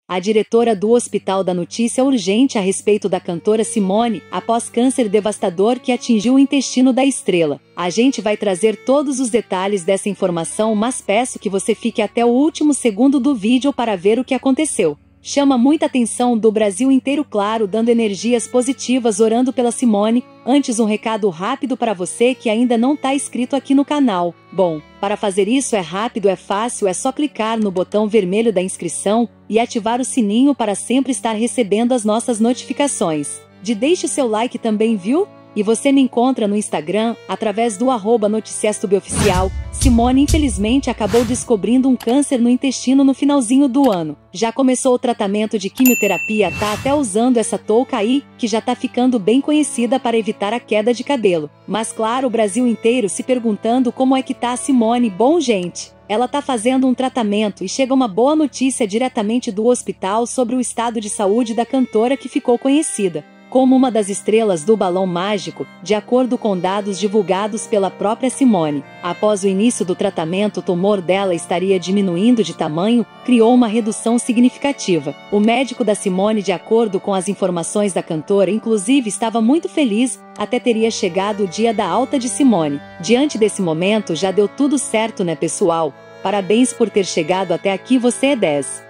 A diretora do hospital dá notícia urgente a respeito da cantora Simone, após câncer devastador que atingiu o intestino da estrela. A gente vai trazer todos os detalhes dessa informação, mas peço que você fique até o último segundo do vídeo para ver o que aconteceu. Chama muita atenção do Brasil inteiro, claro, dando energias positivas, orando pela Simone. Antes, um recado rápido para você que ainda não está inscrito aqui no canal. Bom, para fazer isso é rápido, é fácil, é só clicar no botão vermelho da inscrição e ativar o sininho para sempre estar recebendo as nossas notificações. Deixe seu like também, viu? E você me encontra no Instagram, através do @NoticiasTubeOficial. Simone infelizmente acabou descobrindo um câncer no intestino no finalzinho do ano. Já começou o tratamento de quimioterapia, tá até usando essa touca aí, que já tá ficando bem conhecida para evitar a queda de cabelo. Mas claro, o Brasil inteiro se perguntando como é que tá a Simone. Bom, gente, ela tá fazendo um tratamento e chega uma boa notícia diretamente do hospital sobre o estado de saúde da cantora que ficou conhecida como uma das estrelas do Balão Mágico, de acordo com dados divulgados pela própria Simone. Após o início do tratamento, o tumor dela estaria diminuindo de tamanho, criou uma redução significativa. O médico da Simone, de acordo com as informações da cantora, inclusive estava muito feliz, até teria chegado o dia da alta de Simone. Diante desse momento, já deu tudo certo, né, pessoal? Parabéns por ter chegado até aqui, você é 10.